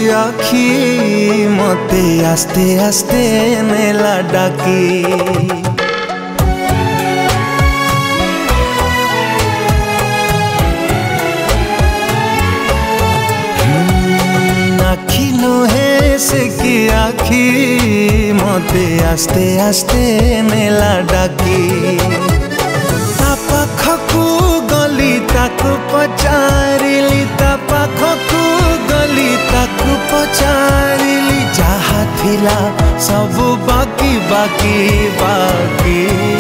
आखी मते आस्ते आस्ते नेला डाकी। से की आखी मते आस्ते आस्ते नेला डाकी। ता पाखकु गली ताकु पचारिली, ता पाखकु गली ताकु पचारिली, जहा थिला सब बाकी बाकी बाकी।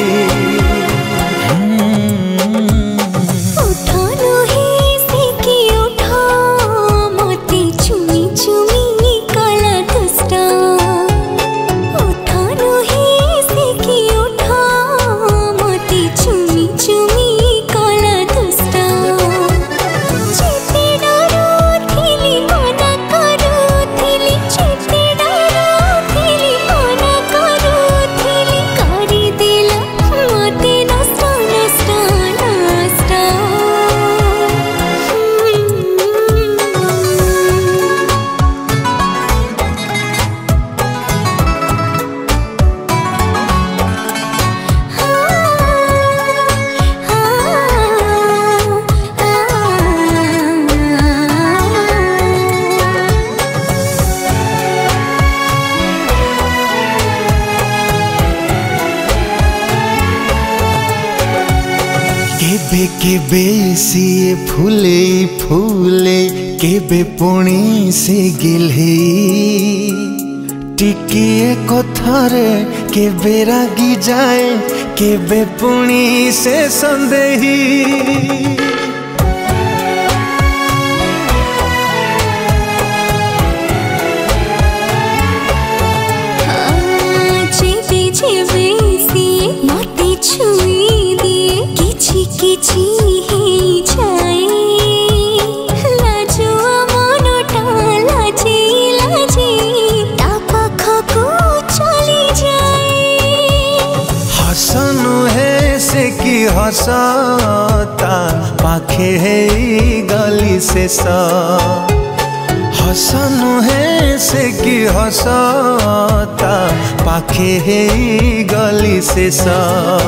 केबे केबे सिए फूले फूले, केबे पुणी से गिल्हे, टिकिए कथारे केबे रागी जाए, केबे पुणी से संदेही। हसता पाखे है गली से सा, हसनु है से कि हसता पाखे है गली से सा।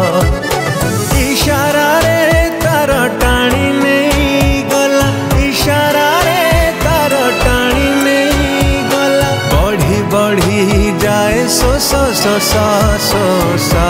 इशारा रे तार टाणी नहीं गला, इशारा रे तार टाणी नहीं गला, बढ़ी बढ़ी जाए सो सो सो सो सो सा।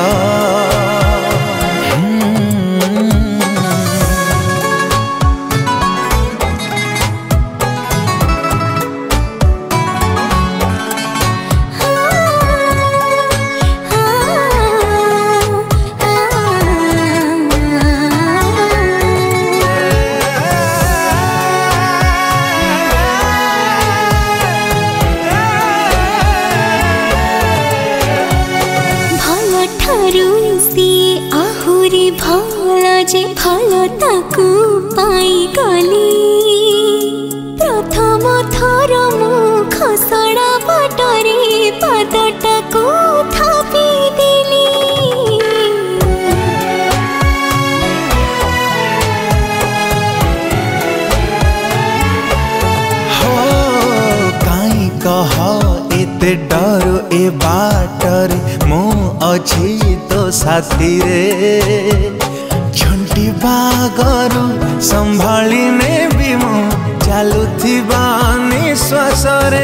आहुरी भला जे भलताकू पाई गली, प्रथम थर मु खसड़ा बाटरे पादटाकू थापी देली। हो काई कह एते डर ए बाटरे मु अछि तो साथी रे, झंटी बागरु संभाली ने भी मु चालुथिबा निश्वास रे।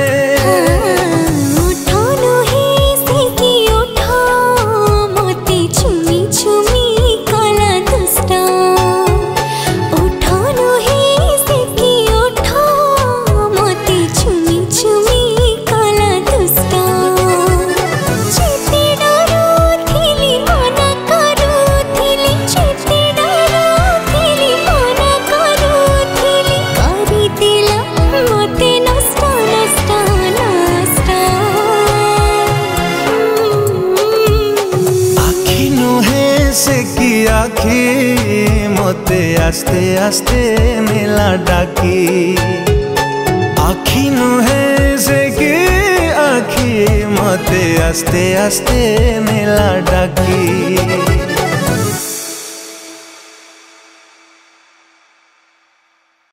आखी मते आस्ते आस्ते नेला डाकी। आखी नुहे से कि आखी मते आस्ते आस्ते नेला डाकी।